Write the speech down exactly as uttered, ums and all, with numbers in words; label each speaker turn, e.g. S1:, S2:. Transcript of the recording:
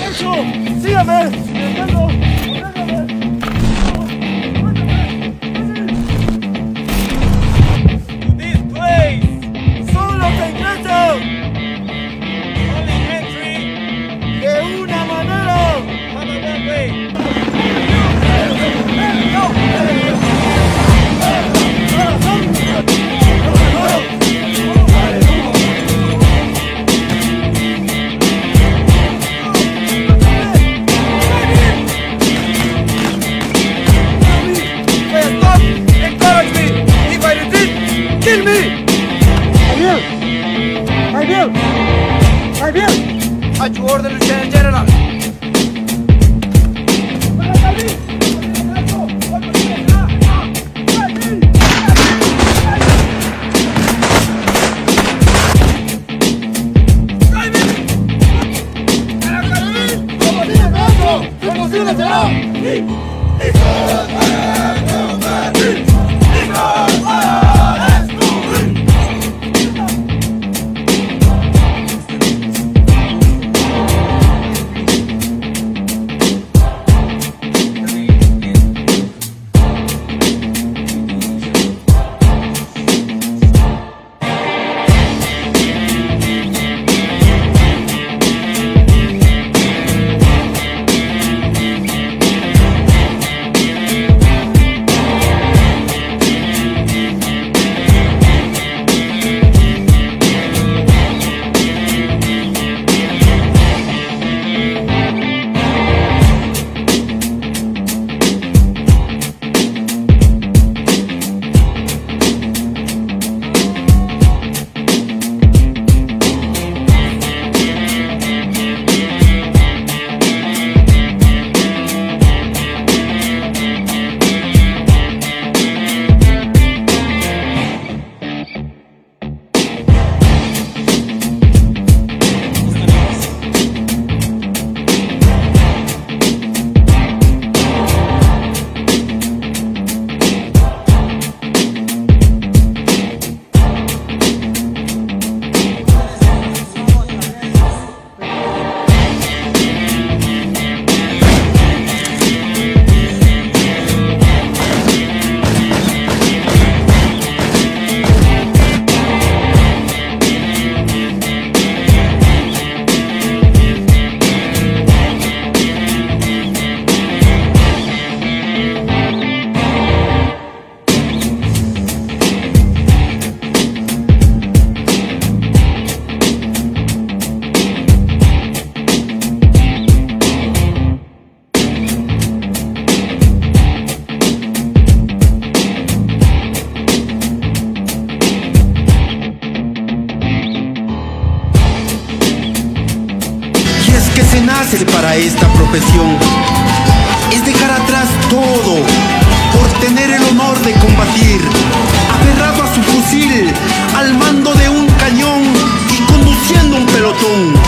S1: derecho! ¡Sígame! ¡Ricardo!
S2: This place!
S1: ¡Solo te ingreso!
S2: Only entry!
S1: ¡De una manera!
S2: Have a one way!
S1: Kill me! I will! I will! I will!
S2: At your order, Lieutenant General!
S3: Que se nace para esta profesión es dejar atrás todo por tener el honor de combatir, aferrado a su fusil, al mando de un cañón y conduciendo un pelotón.